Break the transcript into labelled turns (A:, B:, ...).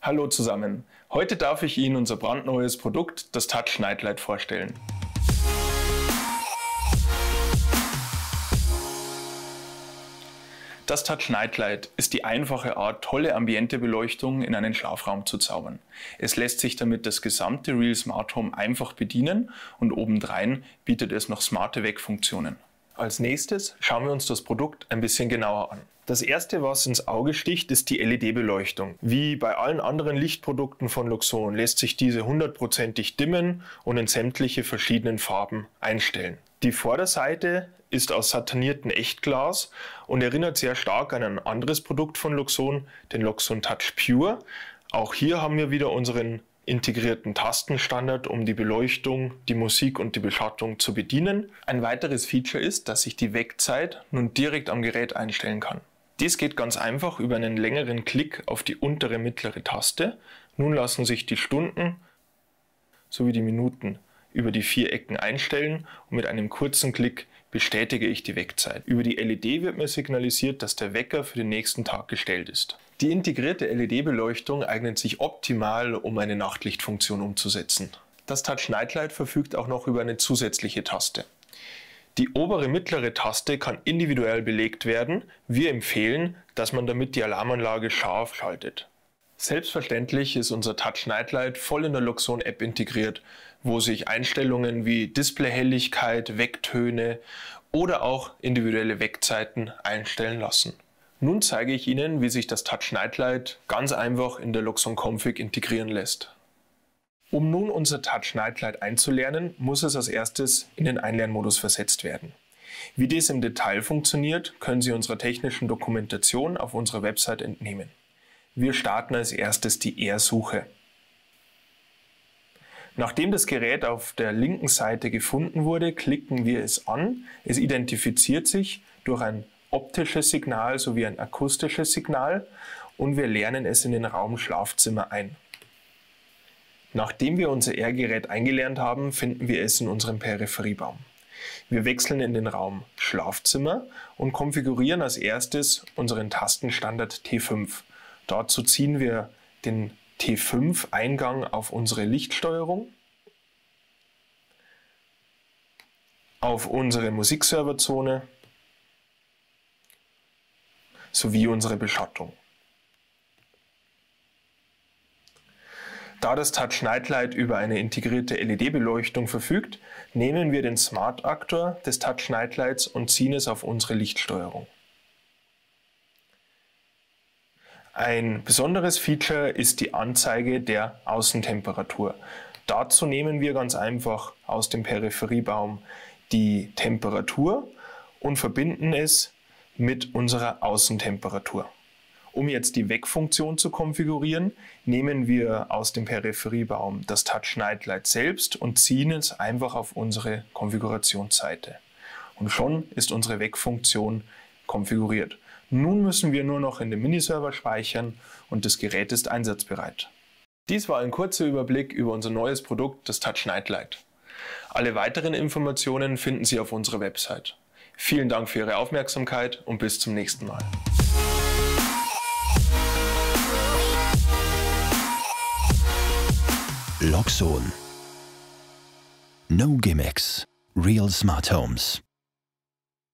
A: Hallo zusammen, heute darf ich Ihnen unser brandneues Produkt, das Touch Nightlight, vorstellen. Das Touch Nightlight ist die einfache Art, tolle Ambientebeleuchtung in einen Schlafraum zu zaubern. Es lässt sich damit das gesamte Real Smart Home einfach bedienen und obendrein bietet es noch smarte Wegfunktionen. Als nächstes schauen wir uns das Produkt ein bisschen genauer an. Das erste, was ins Auge sticht, ist die LED-Beleuchtung. Wie bei allen anderen Lichtprodukten von Luxon lässt sich diese 100%ig dimmen und in sämtliche verschiedenen Farben einstellen. Die Vorderseite ist aus satiniertem Echtglas und erinnert sehr stark an ein anderes Produkt von Luxon, den Luxon Touch Pure. Auch hier haben wir wieder unseren integrierten Tastenstandard, um die Beleuchtung, die Musik und die Beschattung zu bedienen. Ein weiteres Feature ist, dass ich die Wegzeit nun direkt am Gerät einstellen kann. Dies geht ganz einfach über einen längeren Klick auf die untere mittlere Taste. Nun lassen sich die Stunden sowie die Minuten über die 4 Ecken einstellen und mit einem kurzen Klick bestätige ich die Wegzeit. Über die LED wird mir signalisiert, dass der Wecker für den nächsten Tag gestellt ist. Die integrierte LED-Beleuchtung eignet sich optimal, um eine Nachtlichtfunktion umzusetzen. Das Touch Nightlight verfügt auch noch über eine zusätzliche Taste. Die obere mittlere Taste kann individuell belegt werden. Wir empfehlen, dass man damit die Alarmanlage scharf schaltet. Selbstverständlich ist unser Touch Nightlight voll in der Luxon App integriert, wo sich Einstellungen wie Displayhelligkeit, Wecktöne oder auch individuelle Wegzeiten einstellen lassen. Nun zeige ich Ihnen, wie sich das Touch Nightlight ganz einfach in der Luxon Config integrieren lässt. Um nun unser Touch Nightlight einzulernen, muss es als erstes in den Einlernmodus versetzt werden. Wie dies im Detail funktioniert, können Sie unserer technischen Dokumentation auf unserer Website entnehmen. Wir starten als erstes die R-Suche. Nachdem das Gerät auf der linken Seite gefunden wurde, klicken wir es an. Es identifiziert sich durch ein optisches Signal sowie ein akustisches Signal und wir lernen es in den Raum Schlafzimmer ein. Nachdem wir unser R-Gerät eingelernt haben, finden wir es in unserem Peripheriebaum. Wir wechseln in den Raum Schlafzimmer und konfigurieren als erstes unseren Tastenstandard T5. Dazu ziehen wir den T5-Eingang auf unsere Lichtsteuerung, auf unsere Musikserverzone sowie unsere Beschattung. Da das Touch Nightlight über eine integrierte LED-Beleuchtung verfügt, nehmen wir den Smart-Aktor des Touch Nightlights und ziehen es auf unsere Lichtsteuerung. Ein besonderes Feature ist die Anzeige der Außentemperatur. Dazu nehmen wir ganz einfach aus dem Peripheriebaum die Temperatur und verbinden es mit unserer Außentemperatur. Um jetzt die Wegfunktion zu konfigurieren, nehmen wir aus dem Peripheriebaum das Touch Nightlight selbst und ziehen es einfach auf unsere Konfigurationsseite. Und schon ist unsere Wegfunktion konfiguriert. Nun müssen wir nur noch in dem Miniserver speichern und das Gerät ist einsatzbereit. Dies war ein kurzer Überblick über unser neues Produkt, das Touch Nightlight. Alle weiteren Informationen finden Sie auf unserer Website. Vielen Dank für Ihre Aufmerksamkeit und bis zum nächsten Mal.
B: Luxon. No gimmicks. Real smart homes.